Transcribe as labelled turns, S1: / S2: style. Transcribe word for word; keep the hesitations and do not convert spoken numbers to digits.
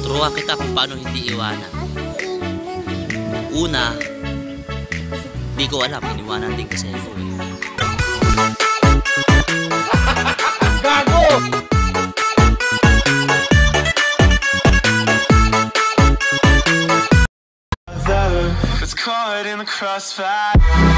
S1: tuturuan kita kung paano hindi iwanan. Una, di ko alam, iniwanan din kasi ako eh.
S2: Gago!
S3: It's caught in the crossfire.